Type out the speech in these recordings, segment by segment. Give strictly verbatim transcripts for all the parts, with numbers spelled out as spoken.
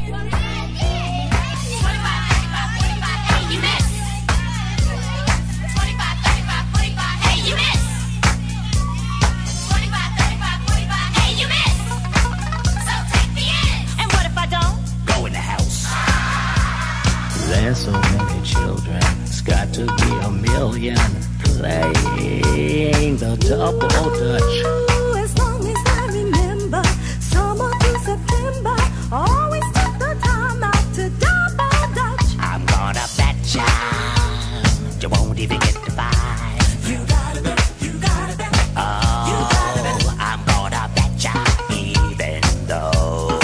There's so many children, it's got to be a million playing the double dutch. Ooh, as long as I remember, summer to September, always took the time out to double dutch. I'm gonna bet ya you won't even get to five. You gotta bet, you gotta bet, oh, you gotta bet. I'm gonna bet ya even though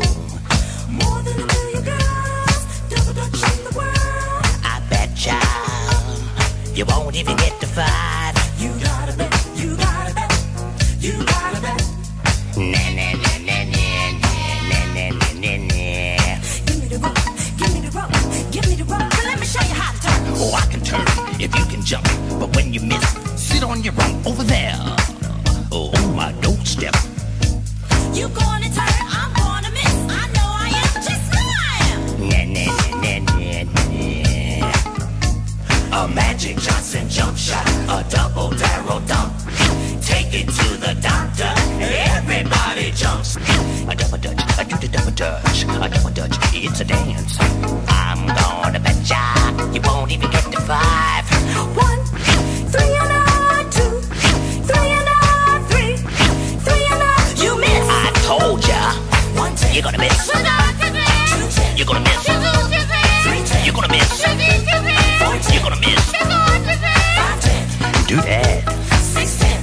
More than a million girls, double dutch in the world. I bet ya you won't even get to five. You gotta bet, you gotta bet, you gotta bet. Na na na na na na na na na na. Give me the rope, give me the rope, give me the rope. But let me show you how to turn. Oh, I can turn if you can jump, but when you miss, sit on your right over there. Oh, on my doorstep. You gonna turn, I'm gonna miss. I know I am, just know I am. Na na na na na na. A Magic Johnson jump shot, a double barrel dump. Take it to the doctor, everybody jumps. A double dutch, I do the double dutch, a double dutch, it's a dance. I'm gonna bet ya you won't even get to five. One, three and a two, three and a three, three and a. You miss. I told ya, One ten, you're gonna miss. two ten, You're gonna miss. three ten, You're gonna miss. four ten, You're gonna miss. five ten, Do that. six ten.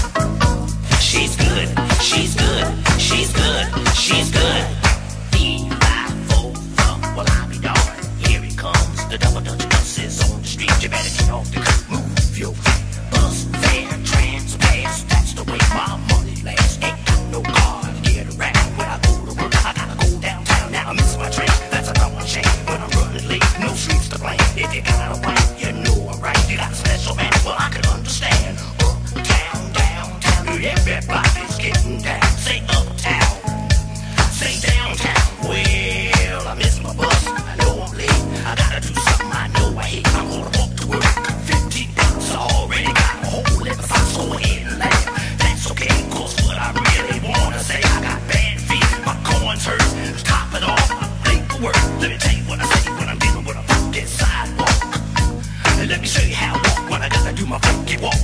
She's good. She's good. She's good. She's good. Three, five, four, from. Well, I'll be darned. Here it comes. The double dutch bus is on the street. You better get off the curb. Move your feet. Bus fare, trans pass. That's the way my money lasts. Ain't got no car to get around. When I go to work, I gotta go downtown. Now I miss my train. That's a dumb shame. When I'm running late, no streets to blame. If you got a plan, you know I'm right. You got a special man. Well, I can understand. Uptown, downtown, everybody's getting down. Say uptown, say downtown. Well, I miss my bus. I know I'm late. I gotta do something I know I hate. I'm gonna walk to work. Fifteen bucks, I already got a hole in the box. Go ahead and laugh. That's okay, cause what I really wanna say, I got bad feet. My corns hurt. Top it off. I'm late for work. Let me tell you what I say when I'm dealing with a funky sidewalk. And let me show you how I walk when I gotta do my funky walk.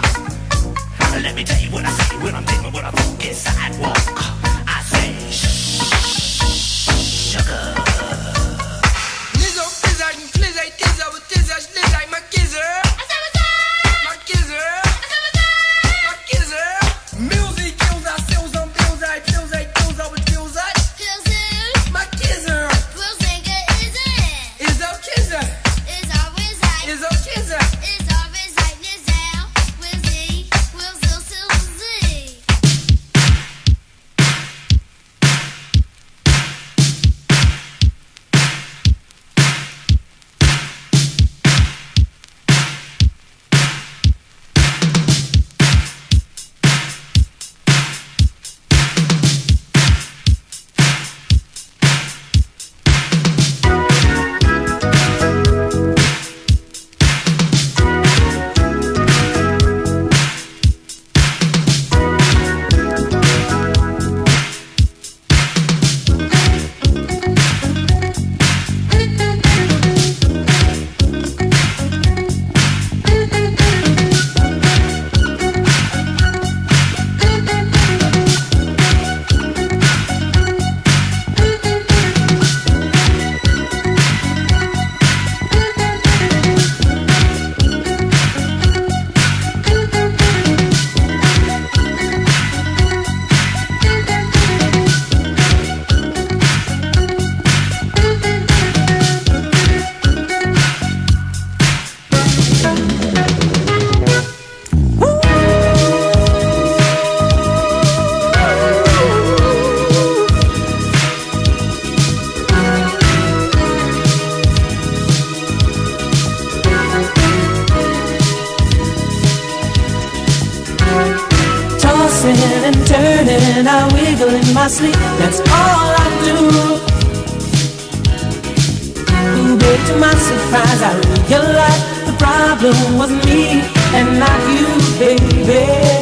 Let me tell you what I say when I'm dealing with a funky sidewalk. I say, sugar. Lizzo, Fizzo, Flizzo, Dizzo, Dizzo, Slizzo, my gizzer. My gizzer. My gizzer. Music kills our seals on bills, I pills, I pills, I with pills, I. My gizzer. Izzo Kizzer. Izzo Kizzer. And turning, I wiggle in my sleep. That's all I do. to my surprise, I realized the problem was me and not you, baby.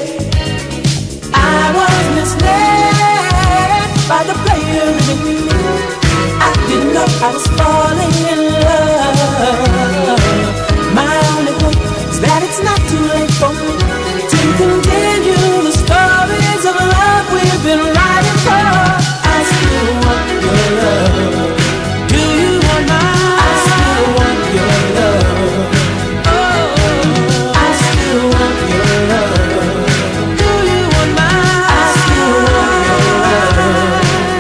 I was misled by the player in me. I didn't know I was falling in love. My only hope is that it's not too late for me to continue the stories of love we've been writing for. I still want your love. Do you want mine? I still want your love. Oh, I still want your love. Do you want mine? I still want your love.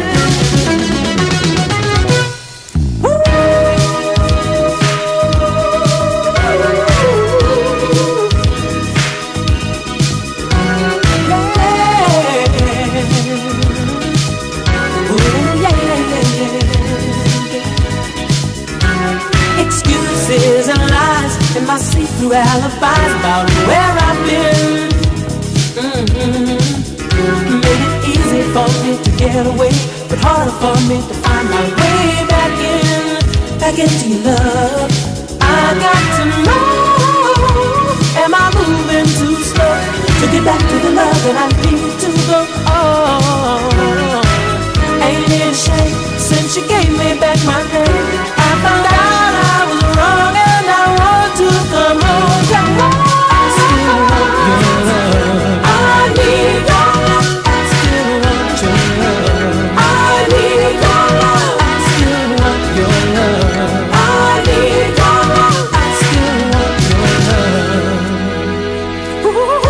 Excuses and lies and my see-through alibis about where I've been. Mm-hmm. Made it easy for me to get away, but harder for me to find my way back in, back into your love. I got to know, am I moving too slow to get back to the love that I need to go? Oh, ain't it a shame since you gave me back my name? I found out I was wrong and I want to come home. Come on. I still want your love. I need your love. I still want your love. I need your love. I still want your love. I need your love. I still want your love. Ooh.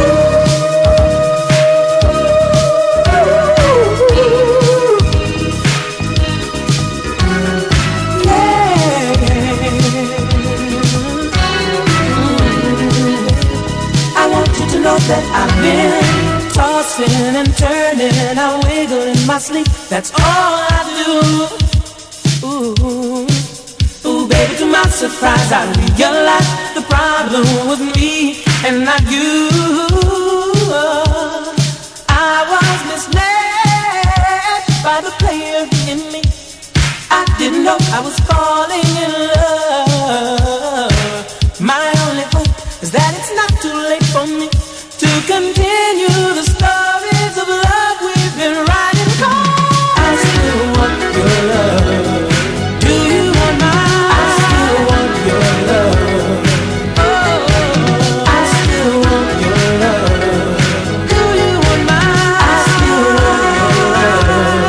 That I've been tossing and turning, I wiggle in my sleep. That's all I do. Ooh, ooh, baby, to my surprise, I realized the problem was me and not you. I was misled by the player in me. I didn't know I was falling in love. My only hope is that it's not too late for me to continue the stories of love we've been writing for. I still want your love. Do you want mine? I still want your love. Oh, I still want your love. Do you want mine? I still want your love.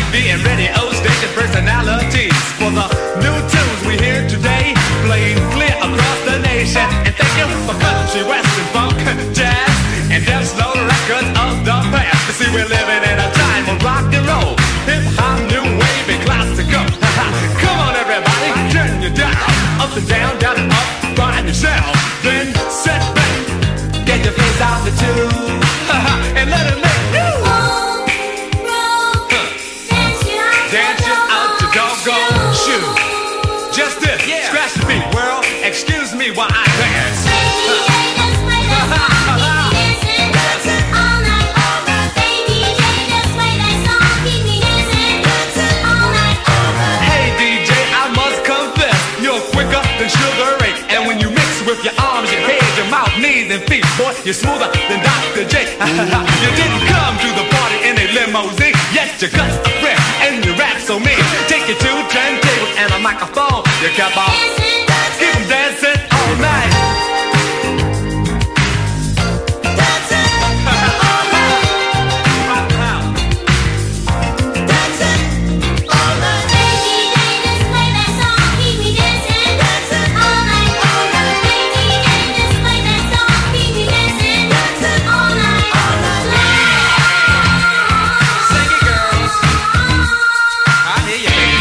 V and radio station personalities for the new tunes we hear today, playing clear across the nation. And thank you for country, western, funk, jazz, and death slow records of the past. You see, we're living in a time of rock and roll, hip hop, new wave, and classical. Come on, everybody, turn your dial up and down, down and up, find yourself, then set back, get your face out the tube, and let it make you dance you out your doggone shoe. Just this, yeah. Scratch the beat, world. Excuse me while I dance. Hey D J, I must confess, you're quicker than Sugar Ray. And when you mix with your arms, your head, your mouth, knees, and feet, boy, you're smoother than Doctor J. You didn't come to the party in a limousine, yet you got a friend and you rap so mean. Take you to turntables and a microphone. You kept on keep 'em dancing all night. Dancing all night. Dancing all night. Baby, they just play that song, keep me dancing. Dancing all night, all night. Baby, they just play that song, keep me dancing. Dancing all night, all night. Sing it, girls. I hear you, baby.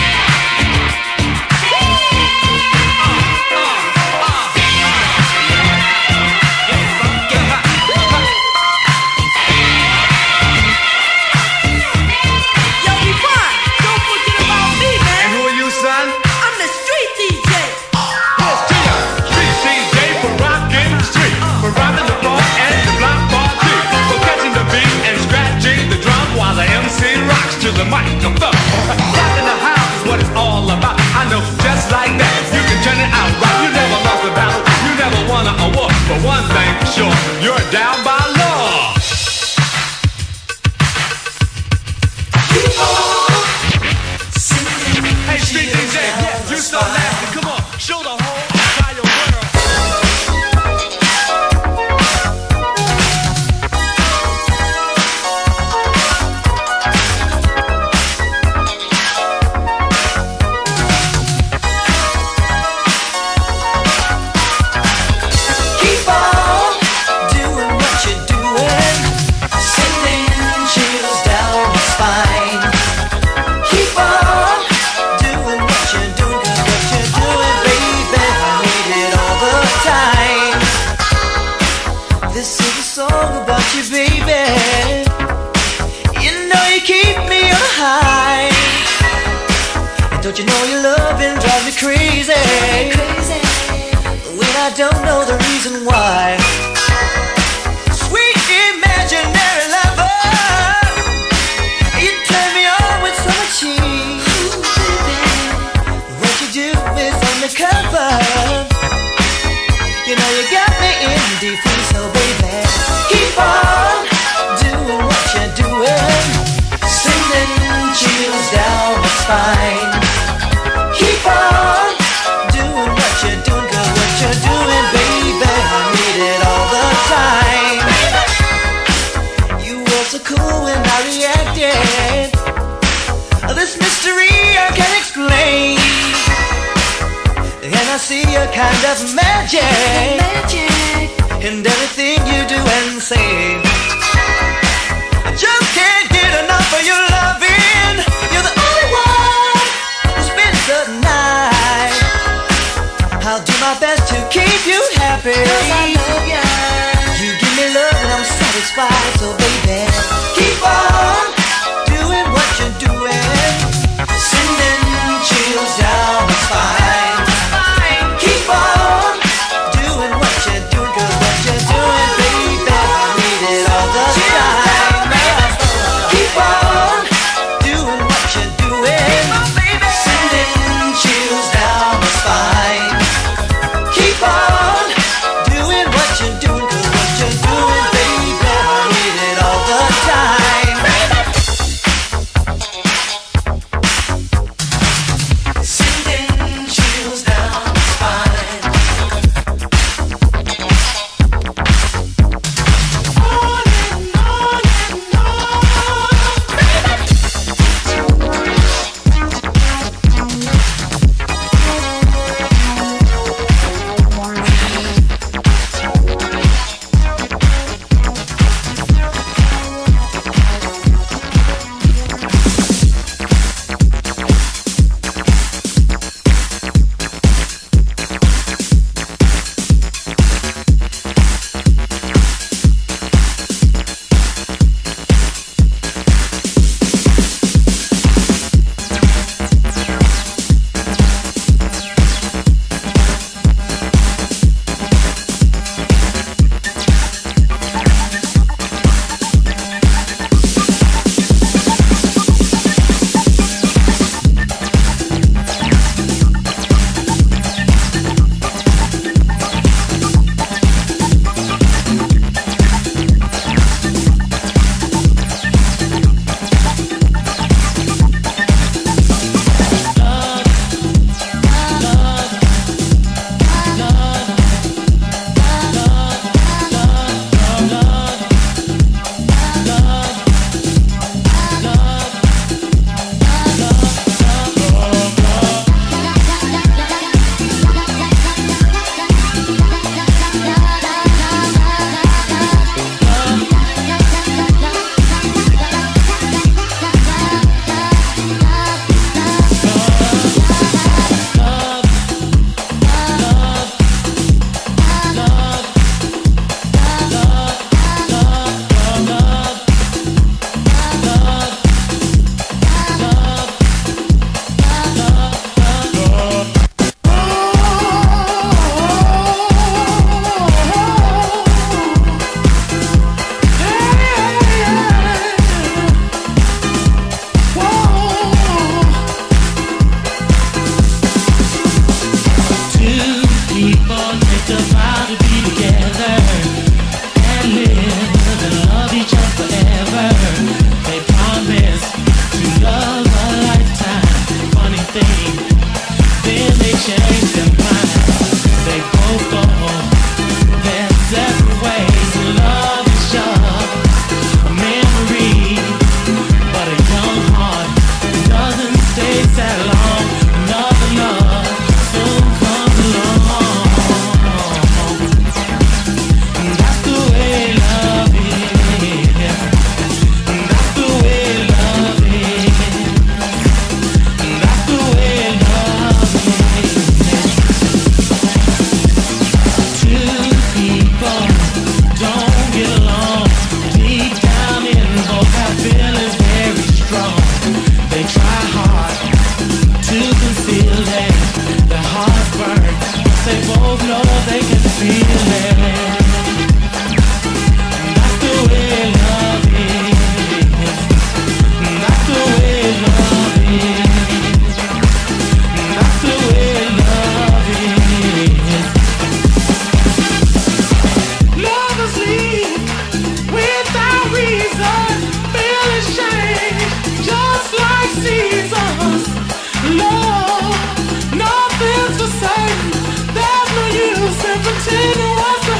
Yo, be quiet. Don't forget about me, man. And who are you, son? I'm the street D J. Here's to ya. Street D J for rocking the street, for rocking the floor and the block party, for catching the beat and scratching the drum while the M C rocks to the microphone. Rocking the house is what it's all about. I know just like that. You can turn it out right. You never lost a battle. You never won an award. But one thing for sure, you're down by law. Hey, street D J, yeah, you so nasty. Come on, show the whole entire world. Keep on doing what you're doing, sending chills down the spine. Keep on doing what you're doing, 'cause what you're doing, baby, I need it all the time. This is a song about you, baby. You know you keep me on high. And don't you know your loving drives me crazy? When I don't know the reason why. Sweet imaginary lover, you turn me on with so much ease. What you do is undercover. You know you got me in deep freeze, so baby, keep on doing what you're doing, sending chills down my spine. Keep on doing what you're doing, 'cause what you're doing, baby, I need it all the time. You were so cool when I reacted. This mystery I can't explain, and I see a kind of magic in everything you do and say. I just can't get enough of your loving. You're the only one who spends the night. I'll do my best to keep you happy, 'cause I love you. You give me love and I'm satisfied, so baby, keep on doing what you're doing, sending chills down my spine. Keep on doing what you're doing, 'cause what you're doing, baby, I need it all the time. Keep on doing what you're doing, sending chills down my spine. Keep on doing what you're doing, 'cause what you're doing, baby, I need it all the time. Sending both know they can feel it. That's the way love is. That's the way love is. That's the way love is. Lovers leave without reason, feeling shame, just like seasons. Love, nothing's the same. There's no use in pretending what's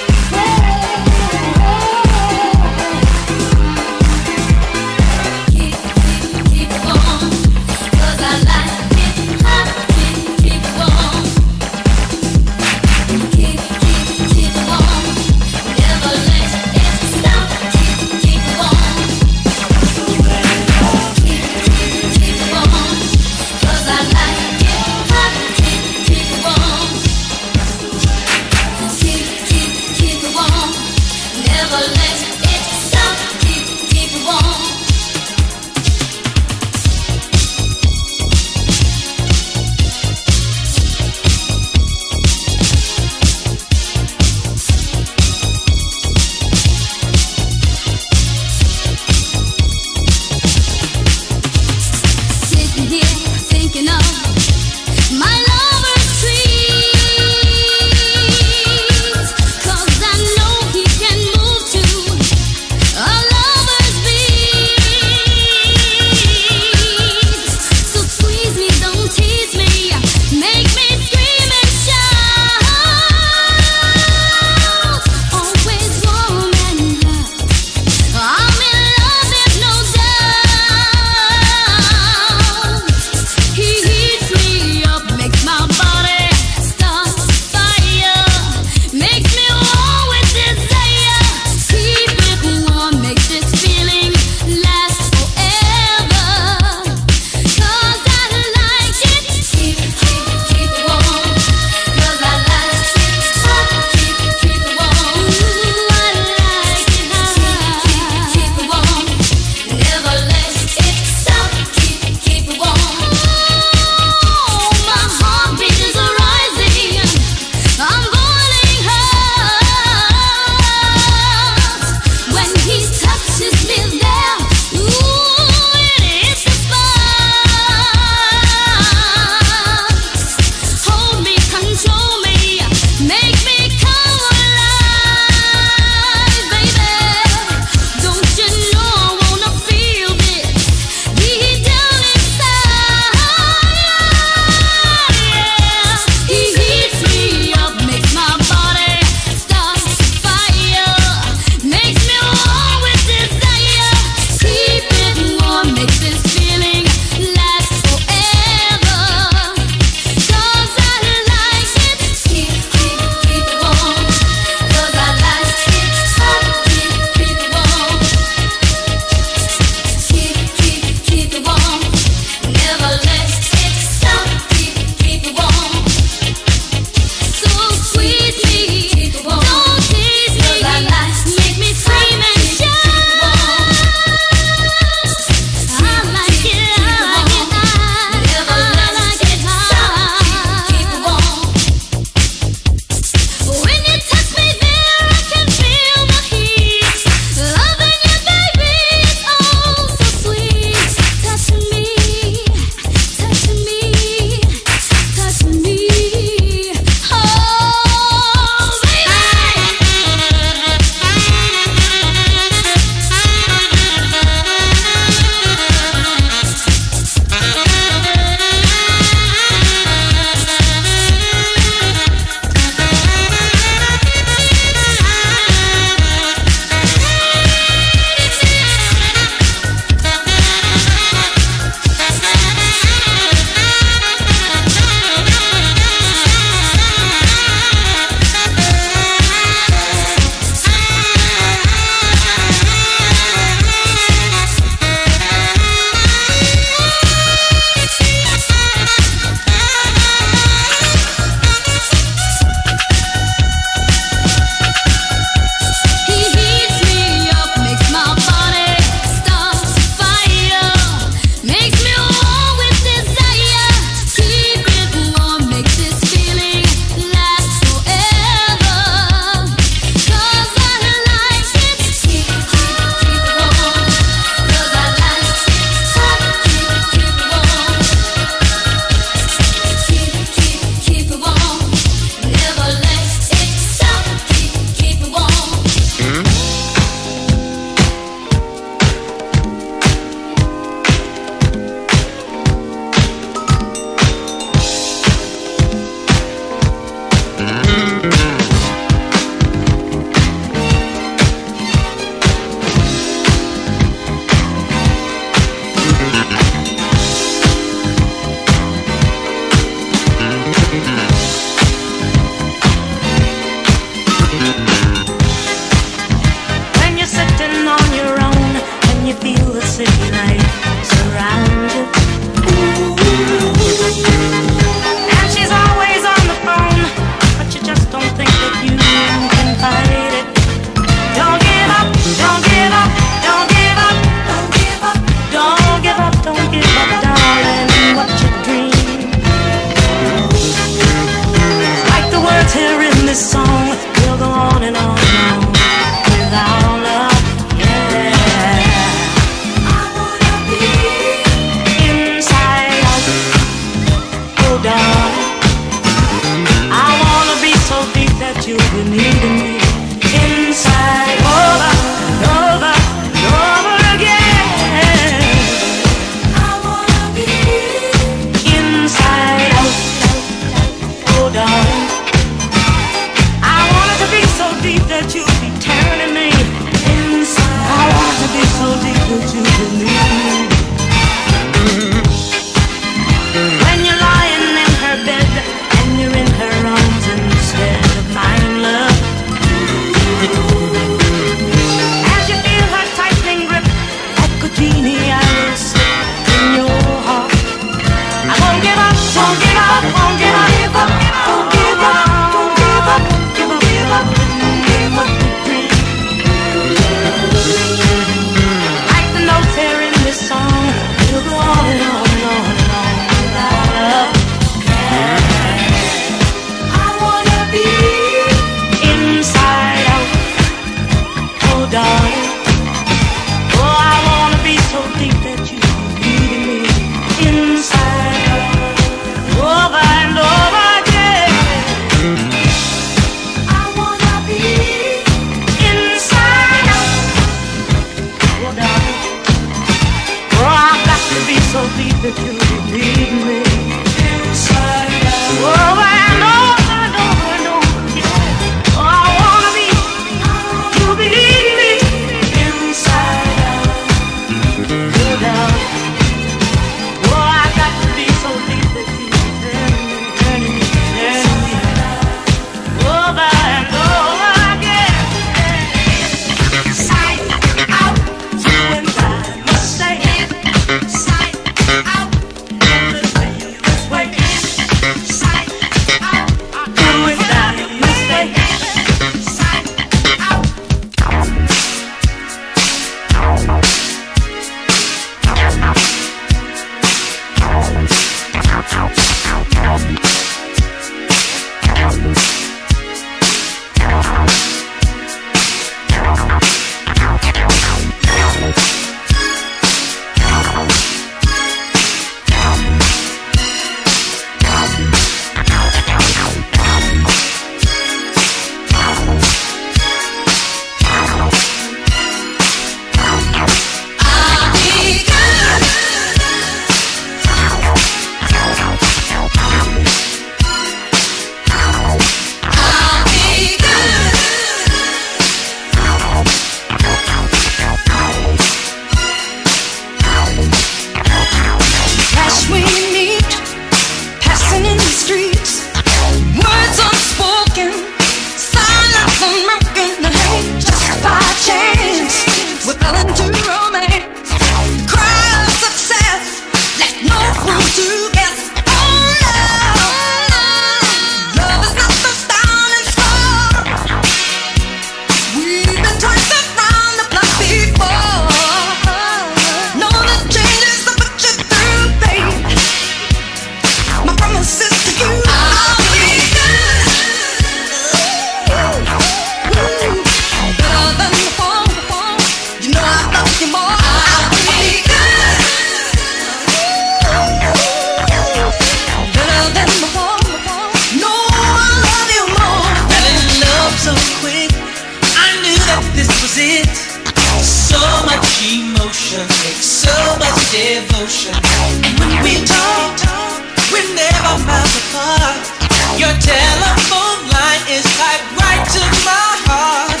Your telephone line is tied right to my heart.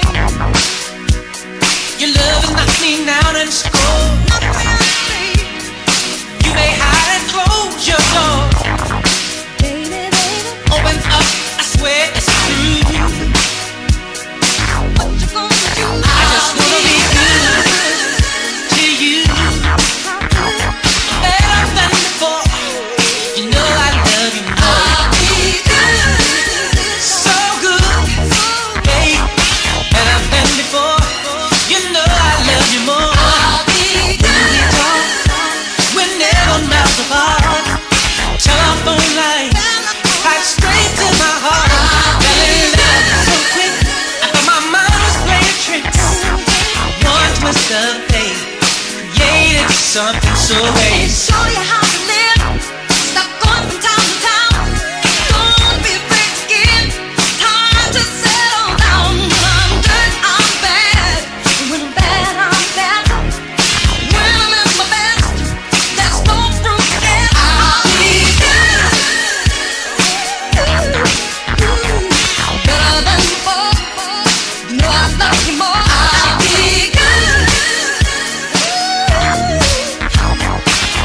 Your love has knocked me down and scored. You may hide and close your door. Open up, I swear it's true. I just wanna be good to you, better than before. You know I love you more. So good, babe, better than before. You know I love you more. When we talk, we're never miles apart. Telephone line, tied straight to my heart. Fell in love so quick, I thought my mind was playing tricks. One twist of fate created something so great. Show you how to live. Stop going from town to town. Don't be afraid to give. Time to settle down. When I'm good, I'm bad. When I'm bad, I'm bad. When I'm at my best, there's no room to get. I'll be good. Better than before. You know I love you more. I'll be good.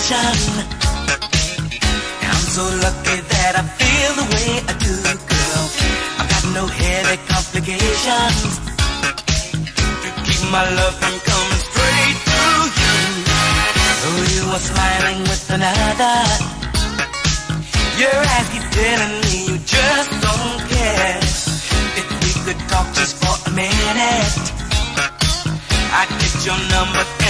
sensation. And I'm so lucky that I feel the way I do, girl. I've got no headache complications to keep my love from coming straight to you. Oh, you are smiling with another. Your eyes keep telling me you just don't care. If we could talk just for a minute, I'd get your number.